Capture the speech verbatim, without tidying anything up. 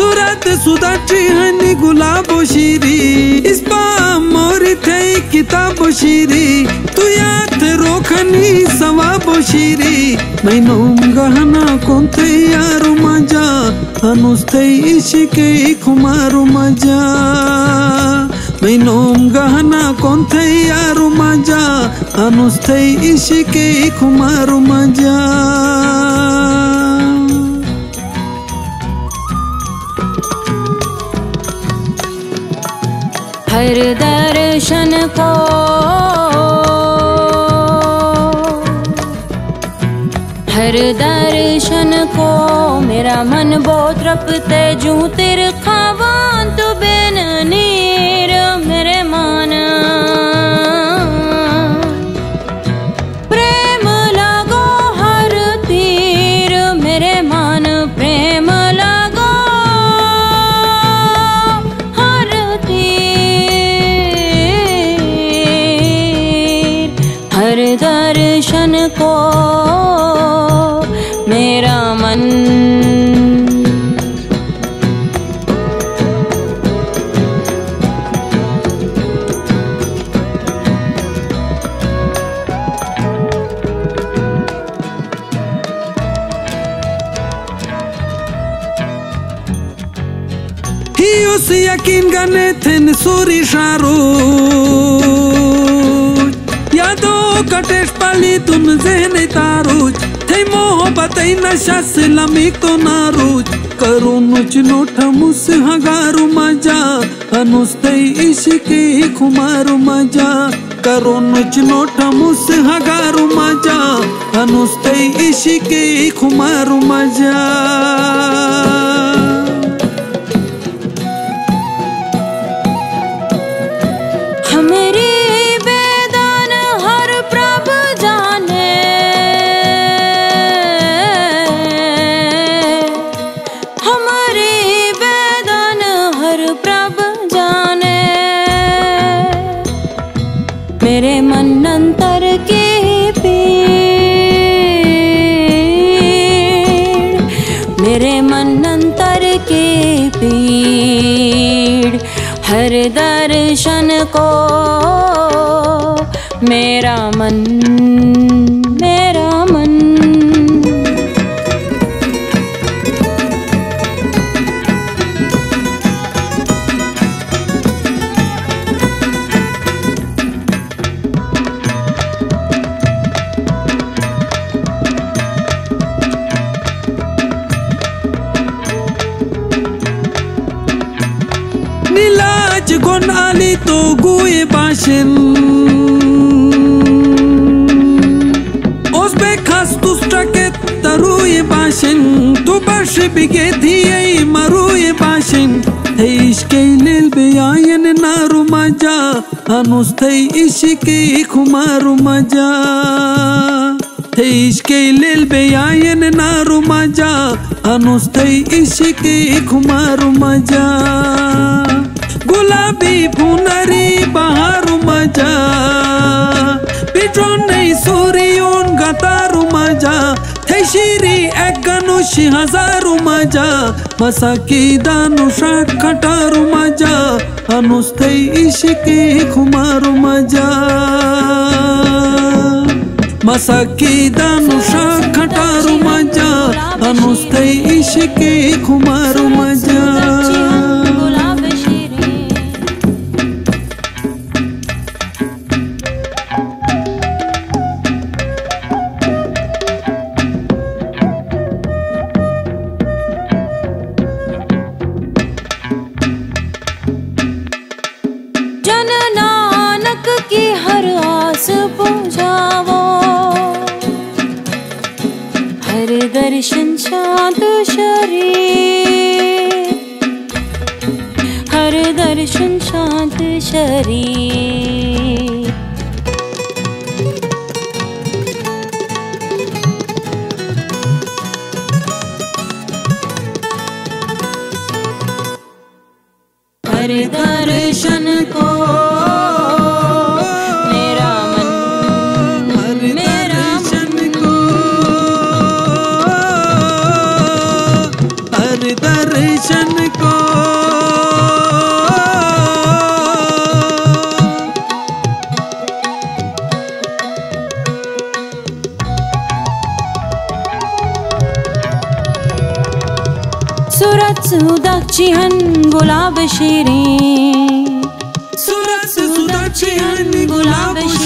सूरत सुदाची हनी गुलाबो शिरी इस्पा मोरी थे किताबो शिरी तू याद रोखनी सवाबो शिरी मैनोम गहना कोणते यारू माझा अनुस्ते इशिके खुमारू माझा मैनोम गहना कोणते यारू माझा अनुस्ते इशिके खुमारू माझा हर दर्शन को हर दर्शन को मेरा मन बहुत रपते जू तेरे खावान तू बिन नीर मेरे मन प्रेम लगो हर तीर मेरे मन प्रेम लगो हर तीर हर दर्शन को मेरा मन ही उस यकीन गने थिन सूरी शारू यादो कटेश पाली तुम जहने तारू थे मोहब्बत नशा सिलमी तो नारूज करू नुच नोठ मुस हगारू मजा अनुस्ते इश्के खुमारू मजा करू नुच नोठ मुस हगारू मजा अनुस्ते इश्के खुमारू मजा मेरी बेदान हर प्रभ जाने हमारी बेदान हर प्रभ जाने मेरे मन अंतर के पीड़ मेरे मन अंतर के पीड़ हर दर्शन को मेरा मन मेरा मन नीलाज गोन आली तो गुए बाशिन ओस बे खास तुस्टके तरुए बाशिन तू बर्श बिगे दिए मरुए बाशिन थे इश्के लिल बे आयन नारू मजा अनुस्ते इश्के खुमारू मजा थे इश्के लिल बे आयन नारू मजा अनुस्ते इश्के खुमारू मजा गुलाबी पुनरी बहारू मजा पिट्रोन नहीं सूरियोन गतारू मजा थे शिरी एक गनुशी हजारू मजा मसाकी दानुशा खटारू मजा अनुस्ते इश्के खुमारू मजा मसाकी दानुशा खटारू मजा अनुस्ते इश्के खुमारू मजा जन नानक की हर आस बुझावो हर दर्शन शांत शरीर हर दर्शन शांत शरीर हर दर्शन को मेरा मन हर दर्शन को हर दर्शन को सुदक्षिहन गुलाब शीरे सुरस सुदक्षिहन गुलाब